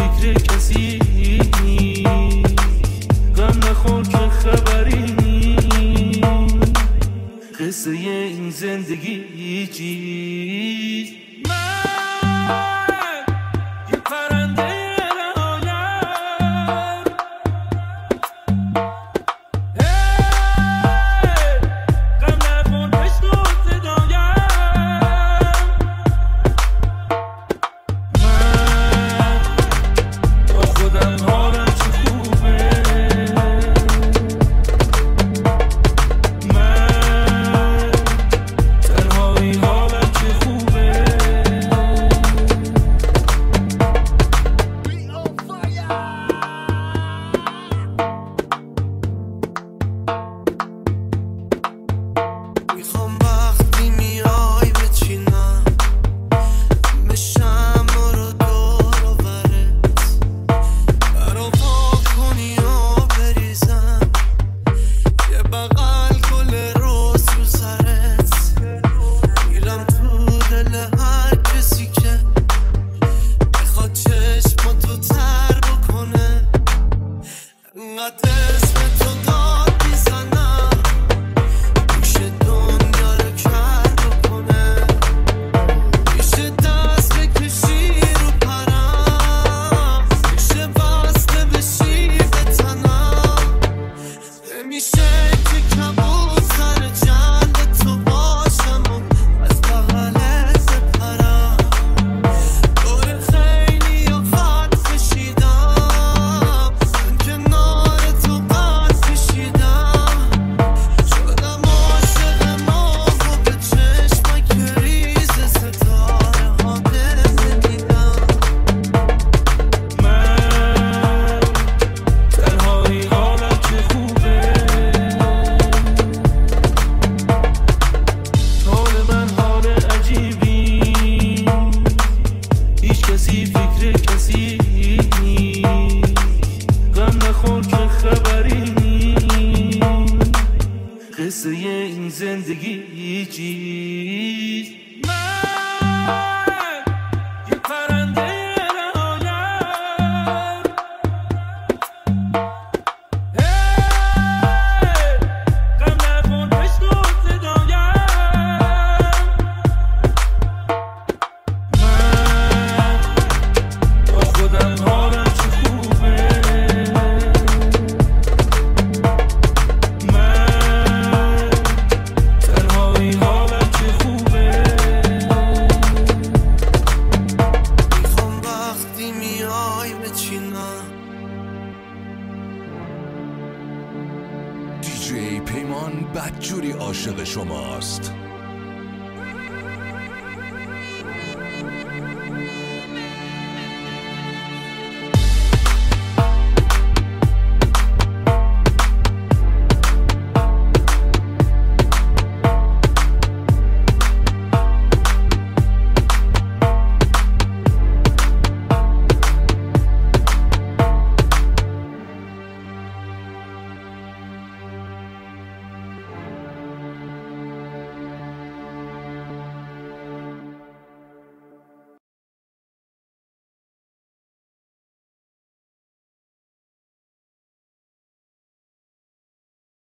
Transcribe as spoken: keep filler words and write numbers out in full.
فکر کسی غم نخور که خبری قصه این زندگی چیست. من یه پرنده رهایم، غم نخور بشنو صدایم. من با خودم حالم چه خوبه، من تنهایی حالم چه خوبه. میخوام وقتی میای بچینم بشم برو دور و برت، برا پاک کنی و بریزم یه بغل گل روز رو سرت. میرم تو دل هر کسی که بخواد چشماتو تر بکنه، انقدر اسم تو داد میزنم گوش دنیا رو کر بکنه. میشه دست بکشی رو پرم، میشه بسته بشی به تنم، نمیشه که کبوتر جنگ تو باشم و از بغلت بپرم. دور خیلی و خط کشیدم، من کنار تو قد کشیدم. شدم عاشق ماه و به چشمک ریز ستاره ها نمیدیدم. من تنهایی حالم چه خوبه، حال من حال عجیبی، هیچ کسی فکر کسی غم نخور که خبری قصه این زندگی چیست. من یه پرنده رهایم، غم نخور بشنو صدایم. من با خودم حالم چه خوبه، من تنهایی حالم چه خوبه. میخوام وقتی میای بچینم. دیجی پیمان بدجوری عاشق شماست.